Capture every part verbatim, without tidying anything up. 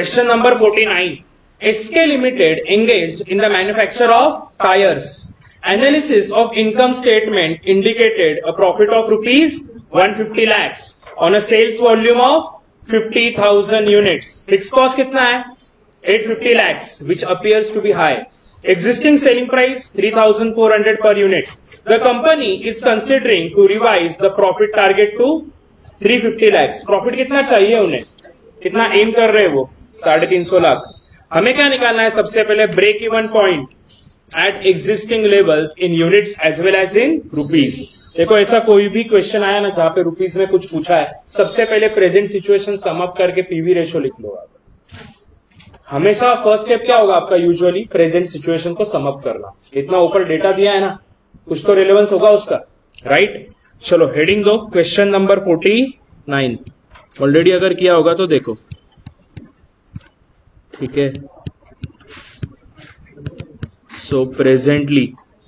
Question number forty-nine. S K Limited engaged in the manufacture of tires. Analysis of income statement indicated a profit of rupees one hundred fifty lakhs on a sales volume of fifty thousand units. Fixed cost कितना है? eight hundred fifty lakhs, which appears to be high. Existing selling price three thousand four hundred per unit. The company is considering to revise the profit target to three hundred fifty lakhs. Profit कितना चाहिए उन्हें? कितना M कर रहे हैं वो? साढ़े तीन सौ लाख. हमें क्या निकालना है? सबसे पहले break even point at existing levels in units as well as in rupees. देखो ऐसा कोई भी क्वेश्चन आया ना जहां पे रुपीज में कुछ पूछा है, सबसे पहले प्रेजेंट सिचुएशन सम अप करके पीवी रेशो लिख लो. आप हमेशा फर्स्ट स्टेप क्या होगा आपका? यूजुअली प्रेजेंट सिचुएशन को सम अप करना. इतना ऊपर डेटा दिया है ना, कुछ तो रिलेवेंस होगा उसका, राइट? चलो हेडिंग दो. Question number forty nine. Already अगर किया होगा तो देखो, ठीक है. सो प्रेजेंटली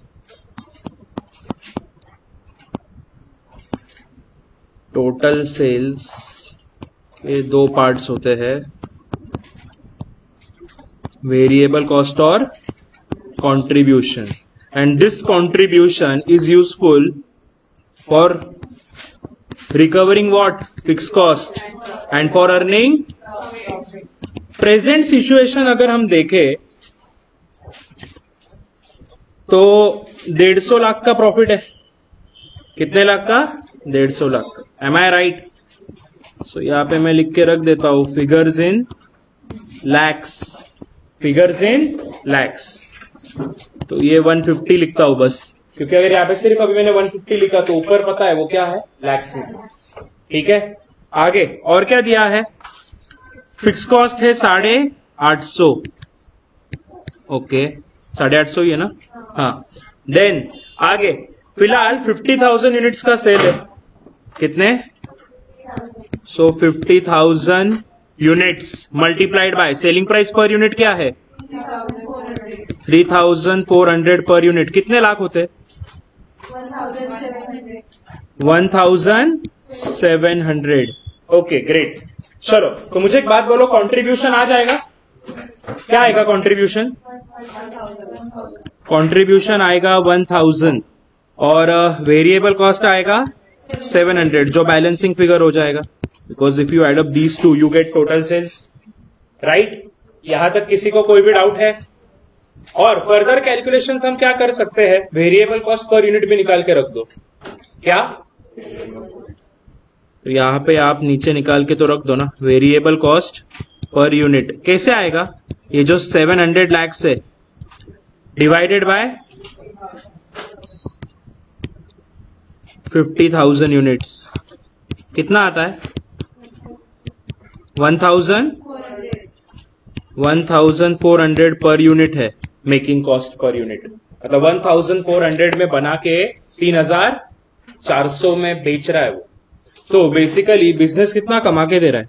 टोटल सेल्स के दो पार्ट्स होते हैं, वेरिएबल कॉस्ट और contribution. And this contribution is useful for recovering what? Fixed cost and for earning present situation. अगर हम देखें तो डेढ़ सौ लाख का प्रॉफिट है. कितने लाख का? डेढ़ सौ lakh. Am I right? So यहां पे मैं लिख के रख देता हूं figures in lakhs. Figures in lakhs. तो ये one hundred fifty लिखता हूं बस, क्योंकि अगर यहां पे सिर्फ अभी मैंने one hundred fifty लिखा तो ऊपर पता है वो क्या है? लैक्स में. ठीक है, आगे और क्या दिया है? फिक्स कॉस्ट है साढ़े आठ सौ. ओके, साढ़े आठ सौ ही है ना? हाँ. देन आगे फिलहाल फिफ्टी थाउजेंड यूनिट्स का सेल है. कितने? So fifty thousand units multiplied by selling price per unit क्या है? Three thousand four hundred per unit. कितने लाख होते? One thousand seven hundred. Okay great. चलो तो मुझे एक बात बोलो, कंट्रीब्यूशन आ जाएगा? क्या आएगा कंट्रीब्यूशन? कंट्रीब्यूशन आएगा वन थाउजेंड और वेरिएबल कॉस्ट आएगा सेवन हंड्रेड, जो बैलेंसिंग फिगर हो जाएगा. Because if you add up these two you get total sales, right? यहां तक किसी को कोई भी डाउट है? और फर्दर कैलकुलेशंस हम क्या कर सकते हैं? वेरिएबल कॉस्ट पर यूनिट भी निकाल के रख दो. क्या? तो यहां पे आप नीचे निकाल के तो रख दो ना, वेरिएबल कॉस्ट पर यूनिट. कैसे आएगा? ये जो सेवन हंड्रेड लैक्स है divided by fifty thousand units. कितना आता है? One thousand one thousand four hundred per unit है मेकिंग कॉस्ट पर यूनिट. मतलब वन थाउजेंड फोर हंड्रेड में बना के तीन हजार चार सौ में बेच रहा है वो. तो बेसिकली बिजनेस कितना कमा के दे रहा है?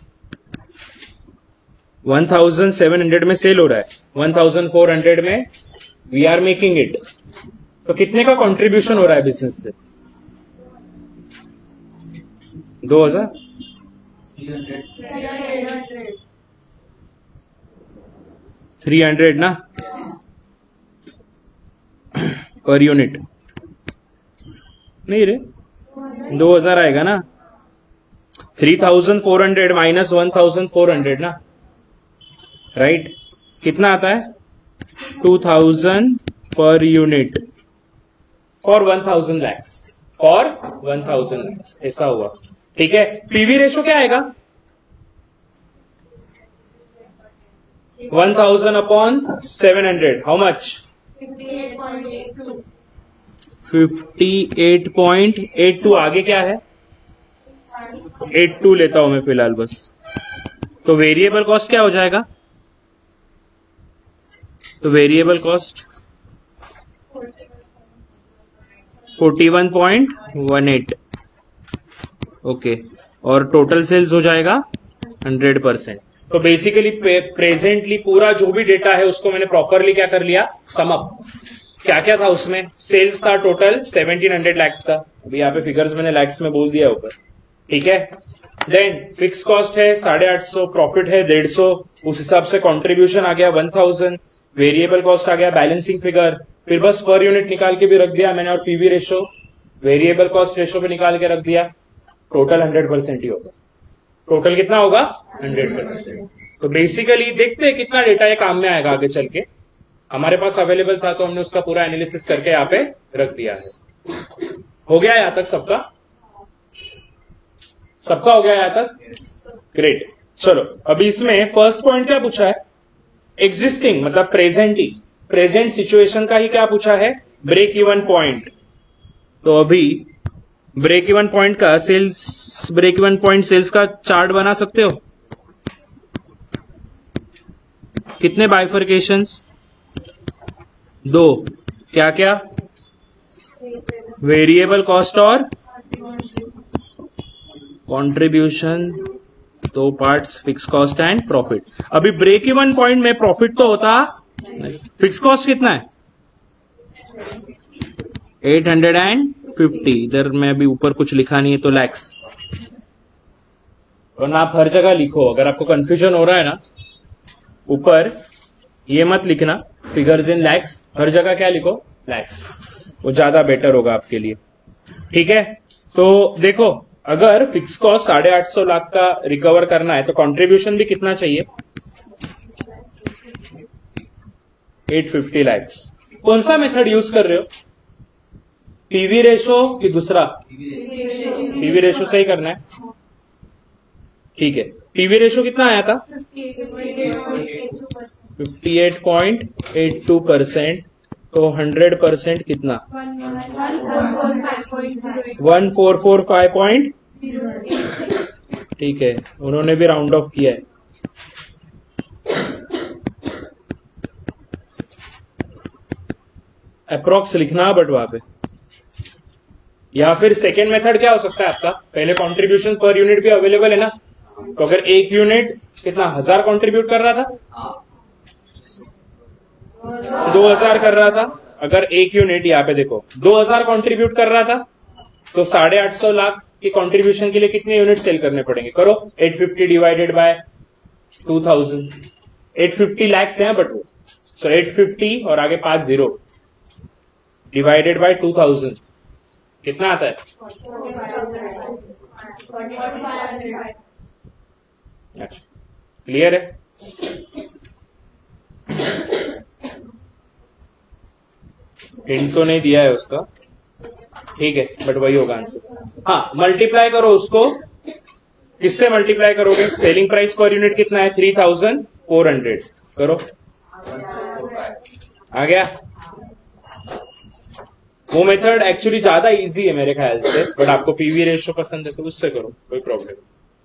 वन थाउजेंड सेवन हंड्रेड में सेल हो रहा है, वन थाउजेंड फोर हंड्रेड में वी आर मेकिंग इट. तो कितने का कंट्रीब्यूशन हो रहा है बिजनेस से? दो हजार थ्री हंड्रेड ना पर यूनिट. नहीं रे, दो हजार आएगा ना. Three thousand four hundred minus one thousand four hundred ना, राइट? कितना आता है? Two thousand per unit for one thousand lakhs. For one thousand lakhs ऐसा हुआ. ठीक है. पीवी रेशो क्या आएगा? One thousand upon seven hundred. How much? Fifty eight point eight two. आगे क्या है? एट टू लेता हूं मैं फिलहाल बस. तो वेरिएबल कॉस्ट क्या हो जाएगा? तो variable cost forty one point one eight. Okay. और टोटल सेल्स हो जाएगा हंड्रेड परसेंट. तो बेसिकली प्रेजेंटली पूरा जो भी डेटा है उसको मैंने प्रॉपरली क्या कर लिया? Sum up. क्या क्या था उसमें? सेल्स था टोटल सेवनटीन हंड्रेड लैक्स का. अभी यहाँ पे फिगर्स मैंने लैक्स में बोल दिया ऊपर. ठीक है. देन फिक्स कॉस्ट है साढ़े आठ सौ, प्रॉफिट है डेढ़ सौ, उस हिसाब से कंट्रीब्यूशन आ गया वन थाउजेंड, वेरिएबल कॉस्ट आ गया बैलेंसिंग फिगर, फिर बस पर यूनिट निकाल के भी रख दिया मैंने और PV ratio variable cost ratio पे निकाल के रख दिया, टोटल हंड्रेड परसेंट ही होगा। टोटल कितना होगा? Hundred percent. तो बेसिकली देखते हैं कितना डेटा ये काम में आएगा आगे चल के। हमारे पास अवेलेबल था तो हमने उसका पूरा एनालिसिस करके यहाँ पे रख दिया है। हो गया यहाँ तक सबका? सबका हो गया यहाँ तक? ग्रेट। चलो अभी इसमें फर्स्ट पॉइंट क्या पूछा है? एग्जिस्टिंग मतलब प्रेजेंट ही, प्रेजेंट सिचुएशन का ही क्या पूछा है? Break even point. तो अभी ब्रेक इवन पॉइंट का sales, break even point sales का चार्ट बना सकते हो? कितने बाइफर्केशंस? दो। क्या क्या? वेरिएबल कॉस्ट और कंट्रीब्यूशन, दो parts, fix cost and profit. अभी ब्रेक इवन पॉइंट में प्रॉफिट तो होता, फिक्स कॉस्ट कितना है? Eight hundred fifty. इधर में अभी ऊपर कुछ लिखा नहीं है तो लैक्स, और ना आप हर जगह लिखो, अगर आपको कंफ्यूजन हो रहा है ना ऊपर ये मत लिखना फिगर्स इन लैक्स, हर जगह क्या लिखो? लैक्स, वो ज्यादा बेटर होगा आपके लिए। ठीक है, तो देखो अगर फिक्स कॉस्ट साढ़े आठ सौ लाख का रिकवर करना है तो कंट्रीब्यूशन भी कितना चाहिए? Eight fifty lakhs. कौन सा मेथड यूज कर रहे हो? पीवी रेशो कि दूसरा? पीवी रेशो से ही करना है। ठीक है, पीवी रेशो कितना आया था? Fifty eight point eight two percent. तो हंड्रेड परसेंट कितना? One four four five point. ठीक है, उन्होंने भी राउंड ऑफ किया है। अप्रॉक्स लिखना बट वहां पे, या फिर सेकेंड मेथड क्या हो सकता है आपका? पहले कंट्रीब्यूशन पर यूनिट भी अवेलेबल है ना, तो अगर एक यूनिट कितना हजार कंट्रीब्यूट कर रहा था, दो हजार कर रहा था, अगर एक यूनिट यहाँ पे देखो दो हजार कंट्रीब्यूट कर रहा था तो साढ़े आठ सौ लाख की कंट्रीब्यूशन के लिए कितने यूनिट सेल करने पड़ेंगे? करो, eight fifty divided by two thousand, eight fifty lakhs है बट वो, सो एट फिफ्टी और आगे पांच zero divided by two thousand कितना आता है? अच्छा, क्लियर है? हिंट तो नहीं दिया है उसका, ठीक है, बट वही होगा आंसर। हाँ, मल्टीप्लाई करो उसको, किससे मल्टीप्लाई करोगे? सेलिंग प्राइस पर यूनिट कितना है? Three thousand four hundred. करो, आ गया? वो मेथड एक्चुअली ज्यादा इजी है मेरे ख्याल से, बट आपको पीवी रेशो पसंद है तो उससे करो, कोई प्रॉब्लम।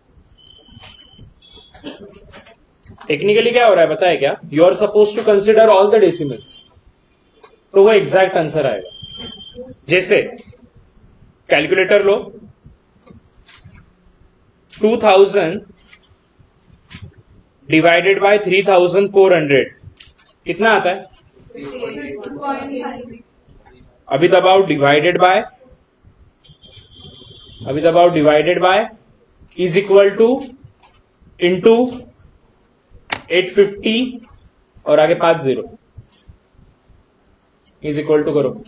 टेक्निकली क्या हो रहा है बताए क्या? You are suppose to consider all the decimals, तो वो एग्जैक्ट आंसर आएगा। जैसे कैलकुलेटर लो, two thousand divided by three thousand four hundred कितना आता है? अभी दबाओ डिवाइडेड बाय, अभी दबाओ divided by is equal to into eight fifty और आगे पांच जीरो इज इक्वल टू करो।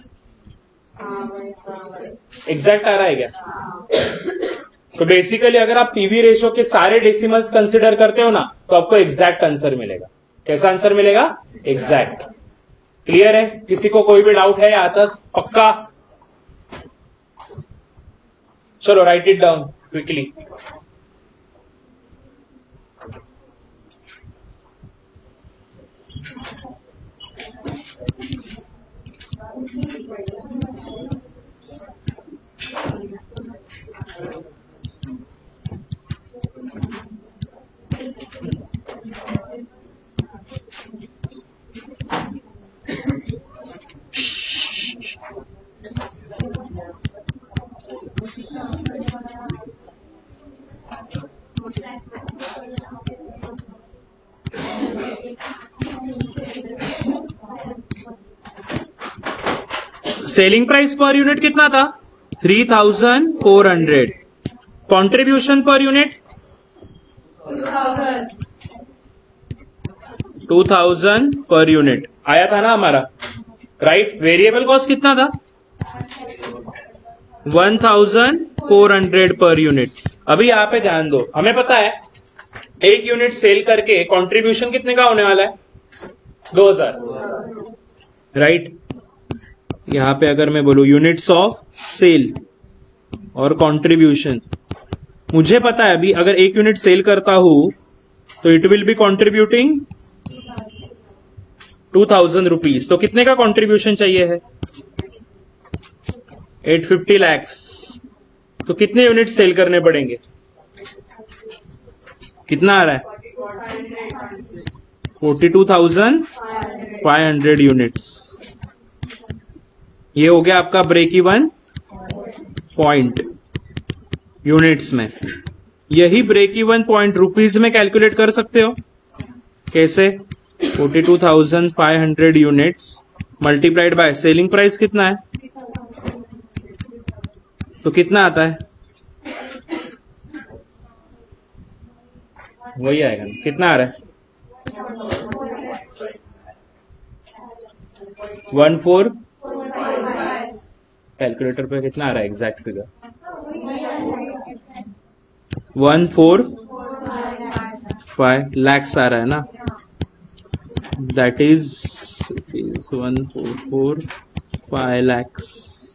एग्जैक्ट आ रहा है क्या? तो बेसिकली अगर आप पीवी रेशो के सारे डेसिमल्स कंसिडर करते हो ना तो आपको एग्जैक्ट आंसर मिलेगा। कैसा आंसर मिलेगा? एग्जैक्ट। क्लियर है? किसी को कोई भी डाउट है यहां तक? पक्का? चलो write it down quickly. Selling price per unit कितना था? Three thousand four hundred. Contribution per unit two thousand per unit आया था ना हमारा, राइट। वेरिएबल कॉस्ट कितना था? One thousand four hundred per unit. अभी यहां पे ध्यान दो, हमें पता है एक यूनिट सेल करके कंट्रीब्यूशन कितने का होने वाला है? दो हजार, राइट। यहां पे अगर मैं बोलूं यूनिट्स ऑफ सेल और कंट्रीब्यूशन, मुझे पता है अभी अगर एक यूनिट सेल करता हूं तो it will be contributing two thousand rupees. तो कितने का कंट्रीब्यूशन चाहिए है? Eight fifty lakhs. तो कितने यूनिट सेल करने पड़ेंगे? कितना आ रहा है? Forty two thousand five hundred units. ये हो गया आपका ब्रेक इवन पॉइंट यूनिट्स में। यही ब्रेक इवन पॉइंट रुपीज में कैलकुलेट कर सकते हो। कैसे? Forty two thousand five hundred units multiplied by selling price कितना है, तो कितना आता है? वही आएगा ना, कितना आ रहा है? वन फोर कैलकुलेटर पे कितना आ रहा है exact figure? One four five lakhs आ रहा है ना, that is one four four five lakhs.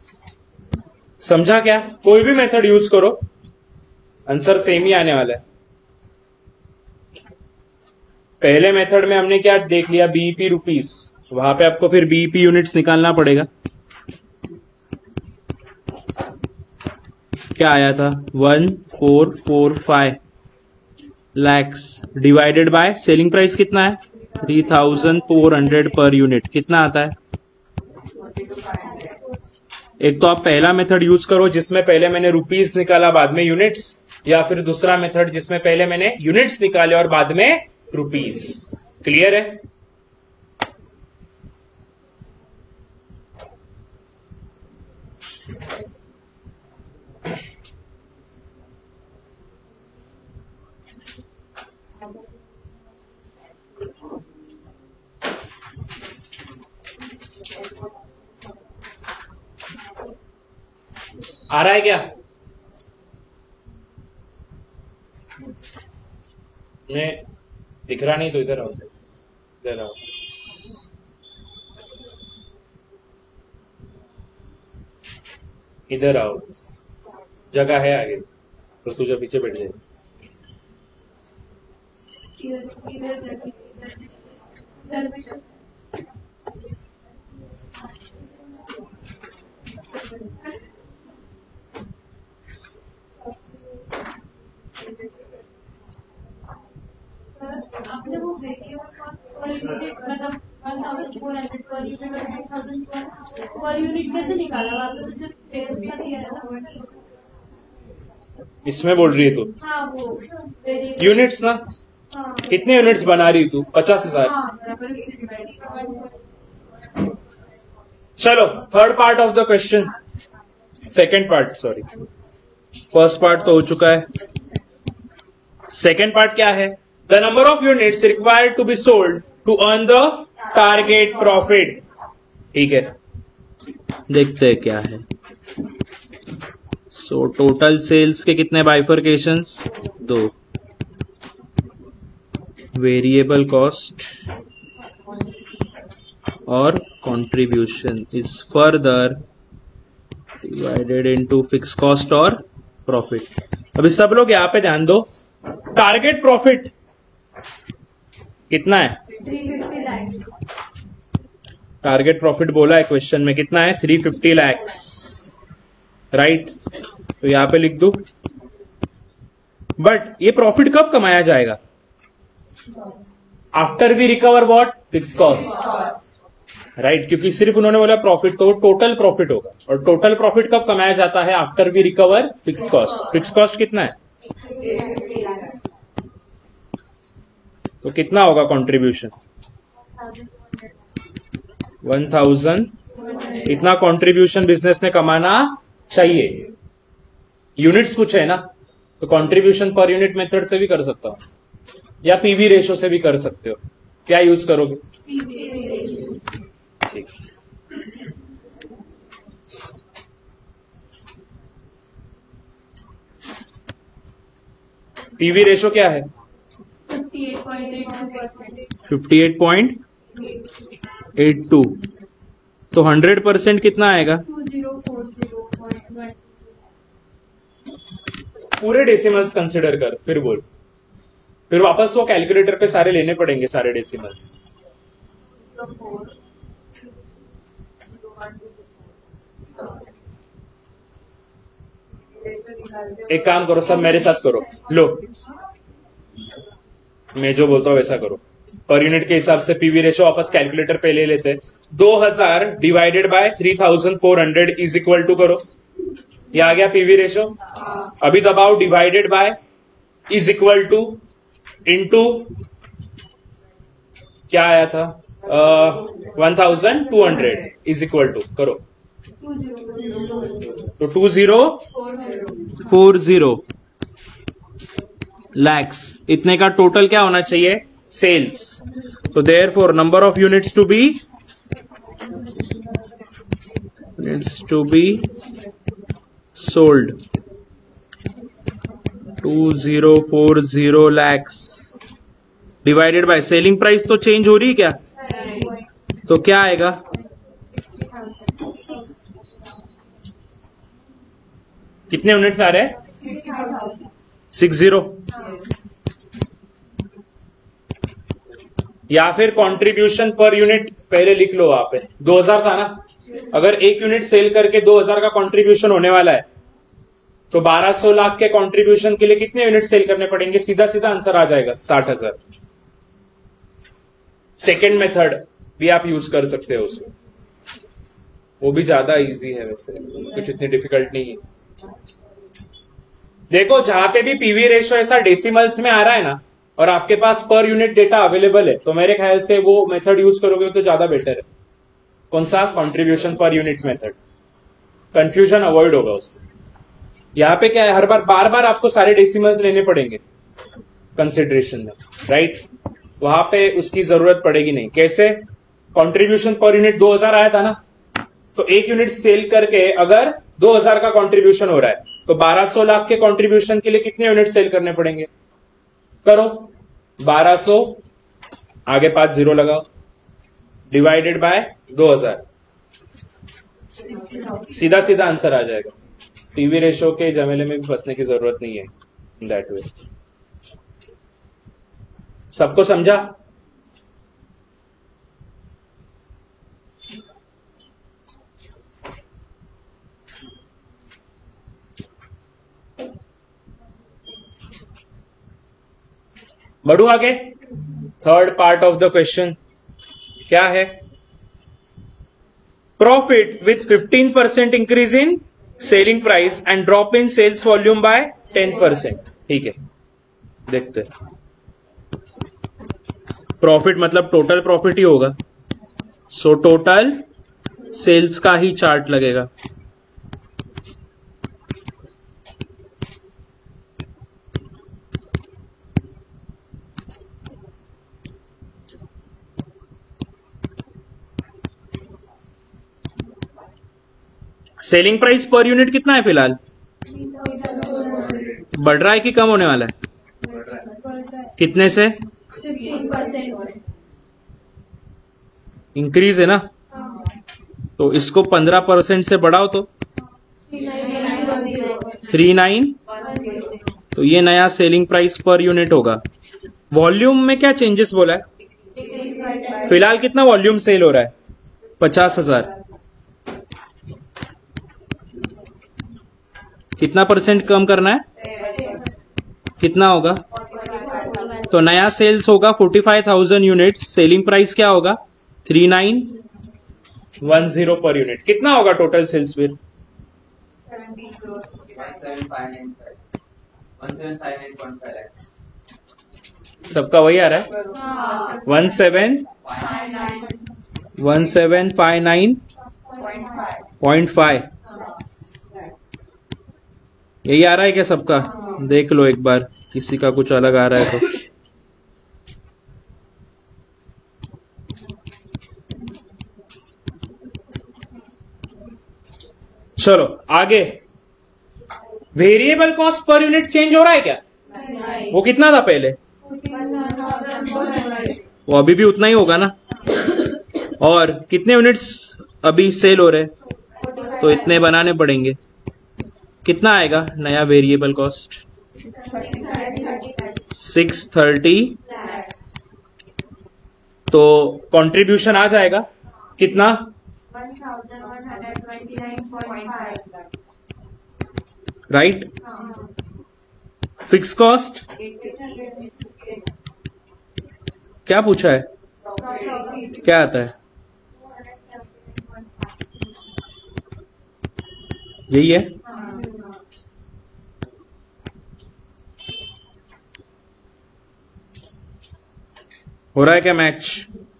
समझा क्या? कोई भी मेथड यूज करो आंसर सेम ही आने वाला है। पहले मेथड में हमने क्या देख लिया? बीईपी रुपीस, वहां पे आपको फिर बीईपी यूनिट्स निकालना पड़ेगा। क्या आया था? One four four five lakhs divided by selling price कितना है? Three thousand four hundred per unit. कितना आता है? एक तो आप पहला मेथड यूज करो जिसमें पहले मैंने रुपीस निकाला बाद में यूनिट्स, या फिर दूसरा मेथड जिसमें पहले मैंने यूनिट्स निकाले और बाद में रुपीस। क्लियर है? आ रहा है क्या? मैं दिख रहा नहीं तो इधर आओ, इधर आओ। इधर आओ, जगह है आगे, तो तुझे पीछे बैठ जाए। आपने वो पर यूनिट मतलब one thousand four hundred per unit और एट थाउजेंड पर यूनिट कैसे निकाला? आपने तो सिर्फ सेल्स का दिया था। इसमें बोल रही है तू? हाँ, वो यूनिट्स ना। हाँ। कितने यूनिट्स बना रही तू? पचास हजार। हाँ, चलो third part of the question, second part, sorry first part तो हो चुका है। सेकेंड पार्ट क्या है? The number of units required to be sold to earn the target profit. ठीक है, देखते हैं क्या है। सो टोटल सेल्स के कितने बाइफरकेशंस? दो। वेरिएबल कॉस्ट और contribution is further divided into fix cost और प्रॉफिट। अभी सब लोग यहां पे ध्यान दो, टारगेट प्रॉफिट कितना है? Three fifty lakhs. Target profit बोला है क्वेश्चन में, कितना है? Three fifty lakhs, right. तो यहां पे लिख दू। बट ये प्रॉफिट कब कमाया जाएगा? After we recover what? Fix cost, right. क्योंकि सिर्फ उन्होंने बोला प्रॉफिट, तो टोटल प्रॉफिट होगा। और टोटल प्रॉफिट कब कमाया जाता है? After we recover fix cost. Fix cost कितना है? तो कितना होगा कंट्रीब्यूशन? One thousand. इतना कंट्रीब्यूशन बिजनेस ने कमाना चाहिए। यूनिट्स पूछे है ना, तो कंट्रीब्यूशन पर यूनिट मेथड से भी कर सकता हूं, या पीवी रेशो से भी कर सकते हो। क्या यूज करोगे? ठीक। पीवी रेशो क्या है? Fifty eight point eight two. तो हंड्रेड परसेंट कितना आएगा? पूरे डेसिमल्स कंसिडर कर, फिर बोल। फिर वापस वो कैलकुलेटर पे सारे लेने पड़ेंगे, सारे डेसिमल्स। एक काम करो, सब मेरे साथ करो। लो, मैं जो बोलता हूं वैसा करो। पर यूनिट के हिसाब से पीवी रेशो वापस कैलकुलेटर पे ले लेते हैं। दो हजार divided by three thousand four hundred is equal to करो, ये आ गया पीवी रेशो। अभी दबाओ divided by is equal to into क्या आया था, one thousand two hundred is equal to करो, तो two zero four zero lakhs. इतने का टोटल क्या होना चाहिए? सेल्स। तो therefore number of units to be units to be sold two zero four zero lakhs divided by selling price. तो change हो रही है क्या? तो क्या आएगा? कितने यूनिट्स आ रहे हैं? Six zero. या फिर कंट्रीब्यूशन पर यूनिट पहले लिख लो वहां पे, दो हजार था ना। अगर एक यूनिट सेल करके दो हजार का कंट्रीब्यूशन होने वाला है, तो बारह सौ लाख के कंट्रीब्यूशन के लिए कितने यूनिट सेल करने पड़ेंगे? सीधा सीधा आंसर आ जाएगा, साठ हजार। सेकेंड मेथड भी आप यूज कर सकते हो उसमें, वो भी ज्यादा इजी है, वैसे कुछ इतनी डिफिकल्ट नहीं है। देखो, जहां पे भी पीवी रेशो ऐसा डेसिमल्स में आ रहा है ना, और आपके पास पर यूनिट डेटा अवेलेबल है, तो मेरे ख्याल से वो मेथड यूज करोगे तो ज्यादा बेटर है। कौन सा? Contribution per unit method. Confusion avoid होगा उससे। यहां पे क्या है, हर बार बार बार आपको सारे डेसिमल्स लेने पड़ेंगे कंसिडरेशन में, राइट? वहां पे उसकी जरूरत पड़ेगी नहीं। कैसे? कंट्रीब्यूशन पर यूनिट दो हजार आया था ना, तो एक यूनिट सेल करके अगर दो हजार का कंट्रीब्यूशन हो रहा है, तो बारह सौ लाख के कंट्रीब्यूशन के लिए कितने यूनिट सेल करने पड़ेंगे? करो, बारह सौ आगे पांच जीरो लगाओ, डिवाइडेड बाय दो हजार, सीधा सीधा आंसर आ जाएगा। पीवी रेशो के झमेले में भी फंसने की जरूरत नहीं है इन दैट वे। सबको समझा? बढ़ू आगे। Third part of the question क्या है? Profit with fifteen percent increase in selling price and drop in sales volume by ten percent. ठीक है, देखते हैं। प्रॉफिट मतलब टोटल प्रॉफिट ही होगा, सो टोटल सेल्स का ही चार्ट लगेगा। सेलिंग प्राइस पर यूनिट कितना है फिलहाल? बढ़ रहा है कि कम होने वाला है? कितने से? इंक्रीज है ना, तो इसको पंद्रह परसेंट से बढ़ाओ तो थ्री नाइन, तो ये नया सेलिंग प्राइस पर यूनिट होगा। वॉल्यूम में क्या चेंजेस बोला है? फिलहाल कितना वॉल्यूम सेल हो रहा है? पचास हजार। कितना परसेंट कम करना है? कितना होगा? तो नया सेल्स होगा forty five thousand units, selling price क्या होगा? Three nine one zero per unit. कितना होगा टोटल सेल्स फिर? सबका वही आ रहा है, one seven one seven five nine point five. यही आ रहा है क्या सबका? देख लो एक बार, किसी का कुछ अलग आ रहा है तो। चलो आगे, variable cost per unit change हो रहा है क्या? वो कितना था पहले? वो अभी भी उतना ही होगा ना। और कितने यूनिट्स अभी सेल हो रहे, तो इतने बनाने पड़ेंगे। कितना आएगा नया वेरिएबल कॉस्ट? Six thirty. तो कंट्रीब्यूशन आ जाएगा कितना? राइट। फिक्स कॉस्ट क्या पूछा है? क्या आता है? यही है। हो रहा है क्या मैच?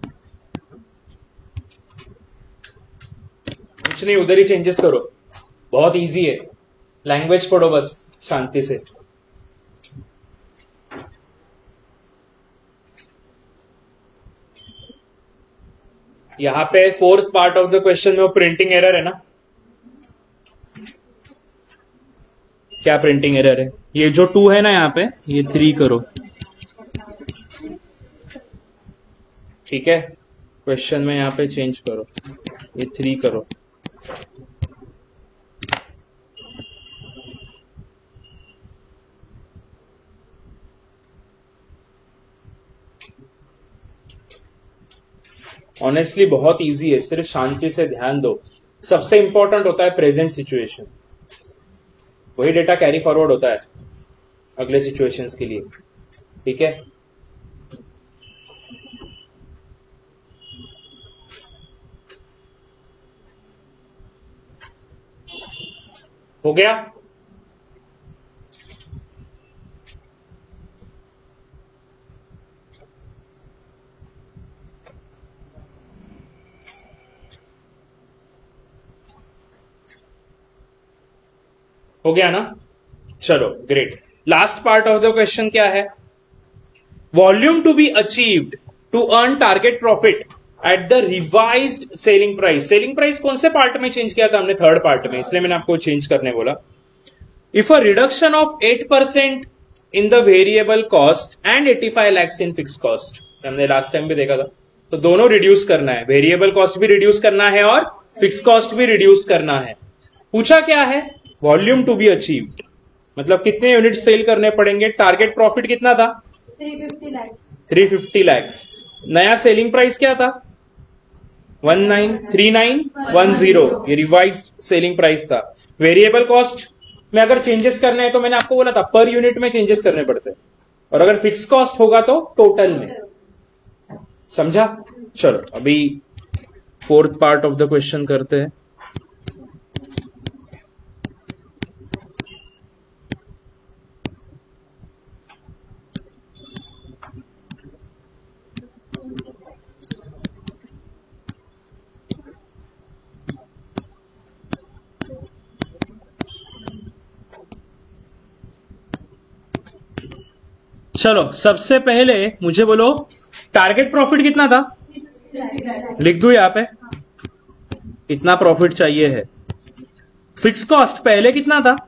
कुछ नहीं, उधर ही चेंजेस करो, बहुत इजी है। लैंग्वेज पढ़ो बस शांति से। यहां पे fourth part of the question में वो प्रिंटिंग एरर है ना। क्या प्रिंटिंग एरर है? ये जो टू है ना यहाँ पे, ये थ्री करो। ठीक है, क्वेश्चन में यहाँ पे चेंज करो, ये थ्री करो। ऑनेस्टली बहुत इजी है, सिर्फ शांति से ध्यान दो। सबसे इंपॉर्टेंट होता है प्रेजेंट सिचुएशन, वही डेटा कैरी फॉरवर्ड होता है अगले सिचुएशंस के लिए। ठीक है, हो गया? हो गया ना? चलो great. Last part of the question क्या है? Volume to be achieved to earn target profit at the revised selling price. Selling price कौन से पार्ट में चेंज किया था हमने? थर्ड पार्ट में, इसलिए मैंने आपको चेंज करने बोला। If a reduction of eight percent in the variable cost and eighty five lakhs in fix cost, हमने लास्ट टाइम भी देखा था। तो दोनों रिड्यूस करना है, वेरिएबल कॉस्ट भी रिड्यूस करना है और फिक्स कॉस्ट भी रिड्यूस करना है। पूछा क्या है? वॉल्यूम टू बी अचीव्ड, मतलब कितने यूनिट सेल करने पड़ेंगे। टारगेट प्रॉफिट कितना था? Three fifty lakhs. Three fifty lakhs. नया सेलिंग प्राइस क्या था? One nine three nine one zero, ये रिवाइज्ड सेलिंग प्राइस था। वेरिएबल कॉस्ट में अगर चेंजेस करने हैं तो मैंने आपको बोला था पर यूनिट में चेंजेस करने पड़ते हैं, और अगर फिक्स कॉस्ट होगा तो टोटल में। समझा? चलो अभी fourth part of the question करते हैं। चलो सबसे पहले मुझे बोलो टारगेट प्रॉफिट कितना था? लिख दूं यहां पे, इतना प्रॉफिट चाहिए है। फिक्स कॉस्ट पहले कितना था?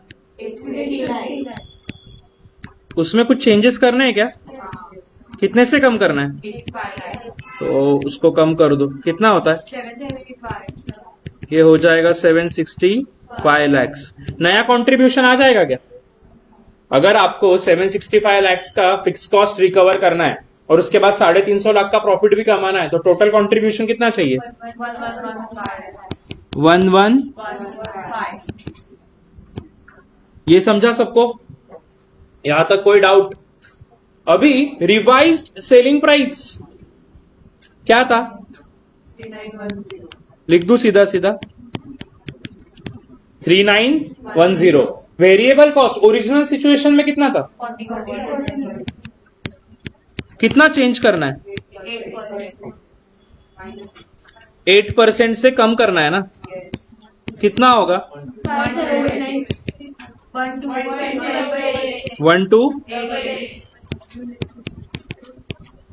उसमें कुछ चेंजेस करने हैं क्या? कितने से कम करना है? तो उसको कम कर दो, कितना होता है? ये हो जाएगा सेवन सिक्सटी फाइव लैक्स। नया कंट्रीब्यूशन आ जाएगा क्या? अगर आपको सेवन सिक्सटी फाइव लैक्स का फिक्स कॉस्ट रिकवर करना है और उसके बाद साढ़े तीन सौ लाख का प्रॉफिट भी कमाना है, तो टोटल कंट्रीब्यूशन कितना चाहिए? वन वन ये समझा सबको? यहां तक कोई डाउट? अभी रिवाइज्ड सेलिंग प्राइस क्या था? लिख दू सीधा सीधा, three nine one zero. Variable cost original situation में कितना था? कितना चेंज करना है? एट परसेंट से कम करना है ना? कितना होगा? One two.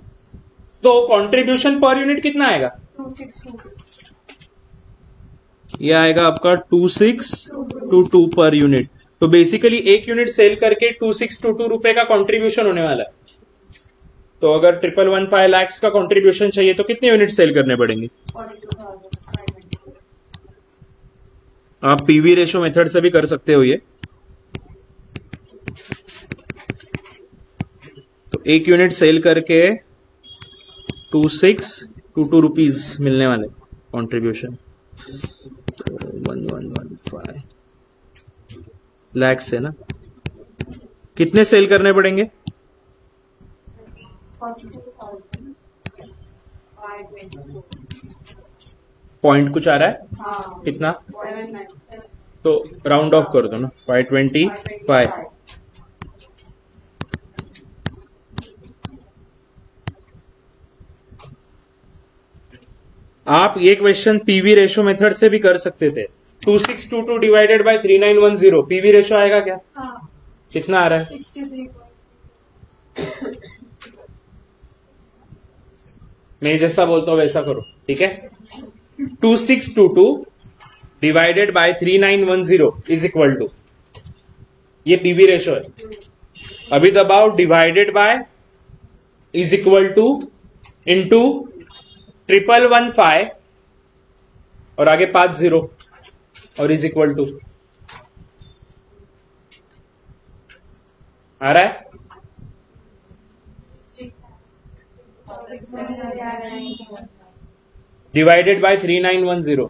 तो कंट्रीब्यूशन पर यूनिट कितना आएगा? ये आएगा आपका two six two two per unit. तो बेसिकली एक यूनिट सेल करके टू सिक्स टू टू रुपए का कंट्रीब्यूशन होने वाला है। तो अगर ट्रिपल वन फाइव लैक्स का कंट्रीब्यूशन चाहिए तो कितने यूनिट सेल करने पड़ेंगे? आप पीवी रेशो मेथड से भी कर सकते हो ये। तो एक यूनिट सेल करके two six two two rupees मिलने वाले कंट्रीब्यूशन। तो one one one five lakhs है ना, कितने सेल करने पड़ेंगे? पॉइंट कुछ आ रहा है? हाँ। कितना? तो राउंड ऑफ कर दो ना, फाइव ट्वेंटी फाइव। आप ये क्वेश्चन पीवी रेशो मेथड से भी कर सकते थे। Two six two two divided by three nine one zero PV ratio आएगा क्या? हाँ। कितना आ रहा है? मैं जैसा बोलता हूं वैसा करो, ठीक है। Two six two two divided by three nine one zero is equal to, ये पीवी रेशो है। अभी दबाओ divided by is equal to into triple one five और आगे पांच जीरो और इज इक्वल टू आ रहा है? Divided by three nine one zero.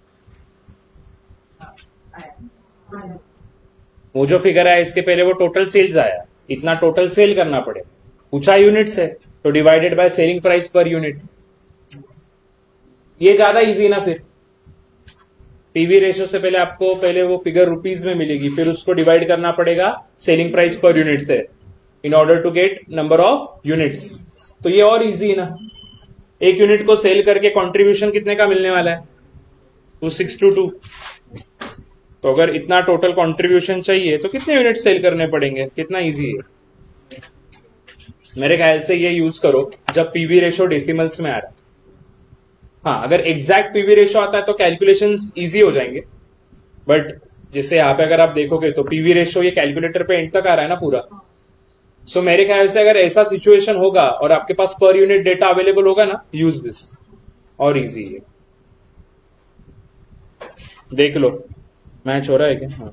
वो जो फिगर है इसके पहले वो टोटल सेल्स आया, इतना टोटल सेल करना पड़े, पूछा यूनिट्स है तो divided by selling price per unit. ये ज्यादा इजी ना, फिर पीवी रेशो से पहले आपको पहले वो फिगर रुपीज में मिलेगी, फिर उसको डिवाइड करना पड़ेगा सेलिंग प्राइस पर यूनिट से in order to get number of units. तो ये और इजी है ना। एक यूनिट को सेल करके कंट्रीब्यूशन कितने का मिलने वाला है? Two six two two. तो अगर इतना टोटल कंट्रीब्यूशन चाहिए तो कितने यूनिट सेल करने पड़ेंगे? कितना इजी है। मेरे ख्याल से ये यूज करो जब पीवी रेशो डेसिमल्स में आ रहा है। हाँ, अगर एग्जैक्ट पीवी रेशो आता है तो कैलकुलेशंस इजी हो जाएंगे, बट जैसे यहाँ पे अगर आप देखोगे तो पीवी रेशो ये कैलकुलेटर पे एंड तक आ रहा है ना पूरा। सो so, मेरे ख्याल से अगर ऐसा सिचुएशन होगा और आपके पास पर यूनिट डेटा अवेलेबल होगा ना, यूज दिस, और इजी है। देख लो मैच हो रहा है क्या? हाँ,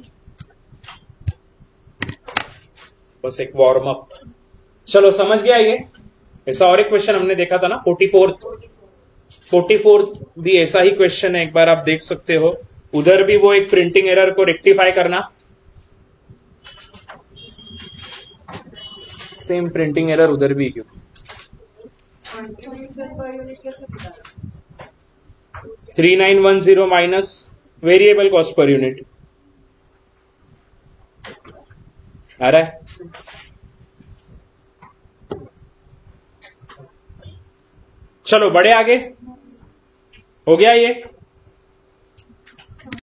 बस एक वार्म अप। चलो समझ गया ये। ऐसा और एक क्वेश्चन हमने देखा था ना, फोर्टी फोर्थ फोर्टी फोर्थ भी ऐसा ही क्वेश्चन है, एक बार आप देख सकते हो। उधर भी वो एक प्रिंटिंग एरर को रेक्टिफाई करना, सेम प्रिंटिंग एरर उधर भी क्यों? Three nine one zero minus variable cost per unit आ रहा है। चलो बढ़े आगे, हो गया ये।